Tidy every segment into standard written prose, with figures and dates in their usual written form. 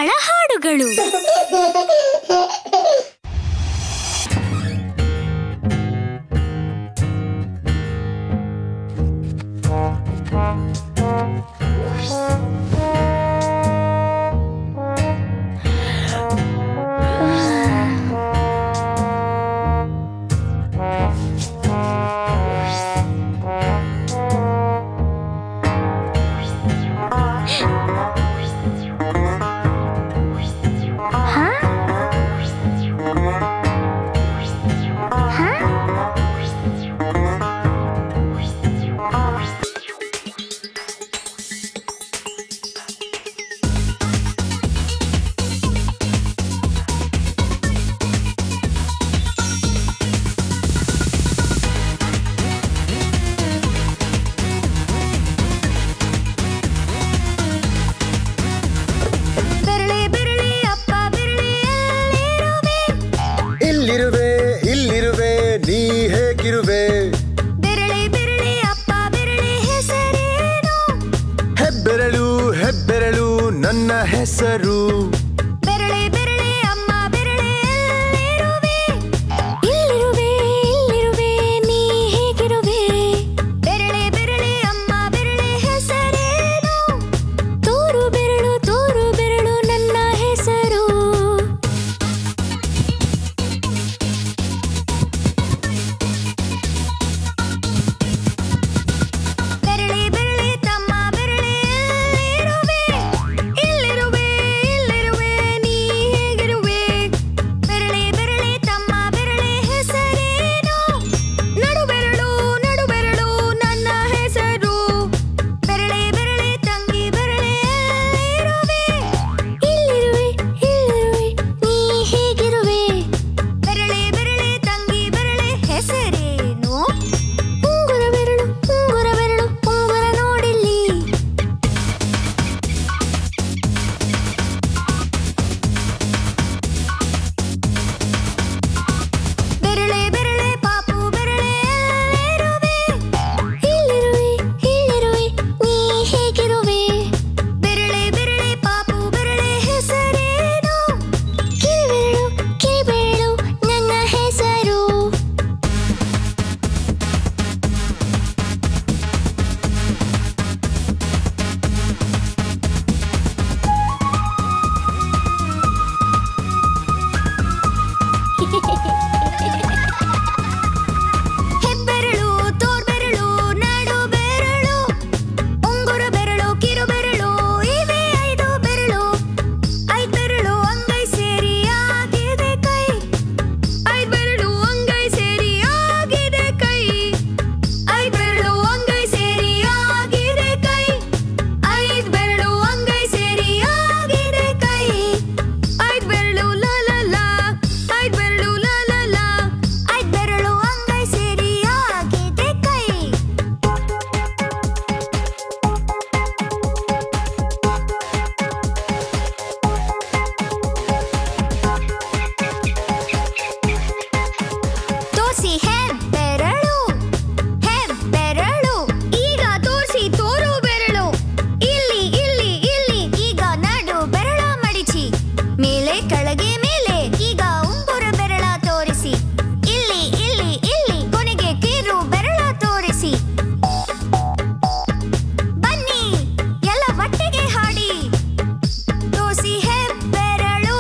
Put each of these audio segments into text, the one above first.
ಮಕ್ಕಳ ಹಾಡುಗಳು. ನನ್ನ ಹೆಸರು ಬೆರಳೆ ಬೆರಳೆ ಅಮ್ಮ ಬೆರಳೆ ಎಲ್ಲಿರುವೆ ಇಲ್ಲಿರುವೆ ಇಲ್ಲಿರುವೆ ನೀ ಹೇಗಿರುವೆ ಬೆರಳೆ ಬೆರಳೆ ಅಮ್ಮ ಬೆರಳೆ ಹೆಸರೇನು ತೋರು ಬೆರಳು ನನ್ನ ಹೆಸರು ಬೆರಳೆ ಬೆರಳೆ ತಮ್ಮ ಬೆರಳೆ ಎಲ್ಲಿರುವೆ ಇಲ್ಲಿರುವೆ ಇಲ್ಲಿರುವೆ ನೀ ಹೇಗಿರುವೆ ಬೆರಳೆ ಬೆರಳೆ ತಮ್ಮ ಬೆರಳೆ ಹೆಸರೇನು ನಡು ಬೆರಳು ನನ್ನ ಹೆಸರು ಬೆರಳೆ ಬೆರಳೆ ತಂಗಿ ಬೆರಳೆ ಎಲ್ಲಿರುವೆ ಇಲ್ಲಿರುವೆ ಇಲ್ಲಿರುವೆ ನೀ ಹೇಗಿರುವೆ ಬೆರಳೆ ಬೆರಳೆ ತಂಗಿ ಬೆರಳೆ ಹೆಸರೇನು ಉಂಗುರ ಬೆರಳು ಉಂಗುರ ನೋಡಿಲ್ಲಿ ಬೆರಳೆ ಬೆರಳೆ ಪಾಪು ಬೆರಳೆ ಎಲ್ಲಿರುವೆ ಇಲ್ಲಿರುವೆ ಇಲ್ಲಿರುವೆ ನೀ ಹೇಗಿರುವೆ ಬೆರಳೆ ಬೆರಳೆ ಪಾಪು ಬೆರಳೆ ಹೆಸರೇನು ಕಿರಿಬೆರಳು ನನ್ನ ಹೆಸರು ಹೆಬ್ಬೆರಳು ತೋರ್ಬೆರಳು ನಡು ಬೆರಳು ಉಂಗುರ ಬೆರಳು ಕಿರು ಬೆರಳು ಇವೆ 5 ಬೆರಳು 5 ಬೆರಳು ಅಂಗೈ ಸೇರಿ ಆಗಿದೆ ಕೈ 5 ಬೆರಳು ಅಂಗೈ ಸೇರಿ ಆಗಿದೆ ಕೈ 5 ಬೆರಳು ಅಂಗೈ ಸೇರಿ ಆಗಿದೆ ಕೈ 5 ಬೆರಳು ಅಂಗೈ ಸೇರಿ ಆಗಿದೆ ಕೈ 5 ಬೆರಳು ಲಾ ಲಾ ಲಾ 5 ಬೆರಳು ಲಾ ಲಾ ಲಾ 5 ಬೆರಳು ಅಂಗೈ ಸೇರಿ ಆಗಿದೆ ಕೈ ತೋರ್ಸಿ ಹೆಬ್ಬೆರಳು ಈಗ ತೋರ್ಸಿ ತೋರು ಬೆರಳು ಇಲ್ಲಿ ಇಲ್ಲಿ ಇಲ್ಲಿ ಈಗ ನಡು ಬೆರಳ ಮಡಿಚಿ ಮೇಲೆ ಕೆಳಗೆ ಮೇಲೆ ಈಗ ಉಂಗುರ ಬೆರಳ ತೋರಿಸಿ ಇಲ್ಲಿ ಇಲ್ಲಿ ಇಲ್ಲಿ ಕೊನೆಗೆ ಕಿರು ಬೆರಳ ತೋರಿಸಿ ಬನ್ನಿ ಎಲ್ಲ ಒಟ್ಟಿಗೆ ಹಾಡಿ ತೋರ್ಸಿ ಹೆಬ್ಬೆರಳು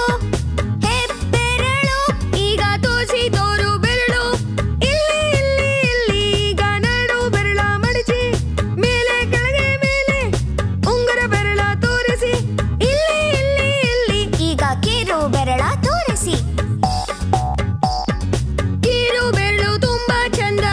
ಈಗ ತೋರ್ಸಿ ತೋರು ಬೆರಳು ಇಲ್ಲಿ ಇಲ್ಲಿ ಇಲ್ಲಿ ಈಗ ನಡು ಬೆರಳ ಮಡಿಚಿ ಮೇಲೆ ಕೆಳಗೆ ಮೇಲೆ ಉಂಗುರ ಬೆರಳ ತೋರಿಸಿ ಇಲ್ಲಿ ಇಲ್ಲಿ ಇಲ್ಲಿ ಈಗ ಕಿರು ಬೆರಳ ತೋರಿಸಿ ಕಿರು ಬೆರಳು ತುಂಬಾ ಚಂದ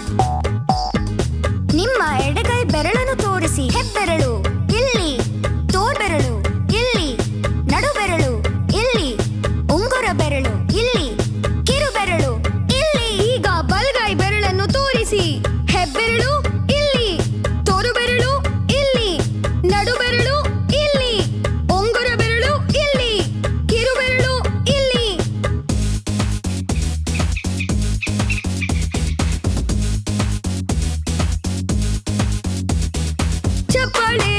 ನಿಮ್ಮ ಎಡಗೈ ಬೆರಳನ್ನು ತೋರಿಸಿ ಹೆಬ್ಬೆರಳು ಇಲ್ಲಿ ತೋರ್ಬೆರಳು ಇಲ್ಲಿ ನಡು ಬೆರಳು ಇಲ್ಲಿ ಉಂಗುರ ಬೆರಳು ಇಲ್ಲಿ ಕಿರು ಬೆರಳು ಇಲ್ಲಿ ಈಗ ಬಲಗೈ ಬೆರಳನ್ನು ತೋರಿಸಿ ಹೆಬ್ಬೆರಳು ಇಲ್ಲಿ ತೋರು ಬೆರಳು ಇಲ್ಲಿ ನಡು ಬೆರಳು ಇಲ್ಲಿ ಉಂಗುರ ಬೆರಳು ಇಲ್ಲಿ ಕಿರು ಬೆರಳು ಇಲ್ಲಿ ಚಪ್ಪಾಳೆ